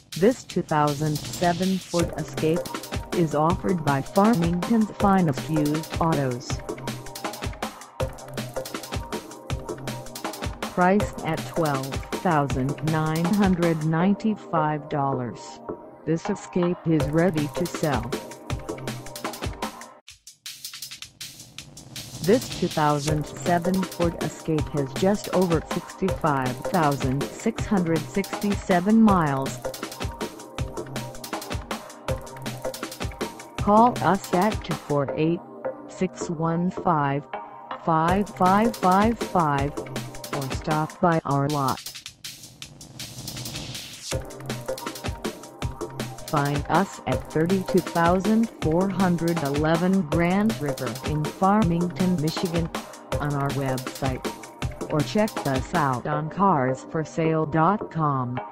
This 2007 Ford Escape is offered by Farmington's finest used autos. Priced at $12,995, this Escape is ready to sell. This 2007 Ford Escape has just over 65,667 miles. Call us at 248-615-5555 or stop by our lot. Find us at 32,411 Grand River in Farmington, Michigan, on our website, or check us out on carsforsale.com.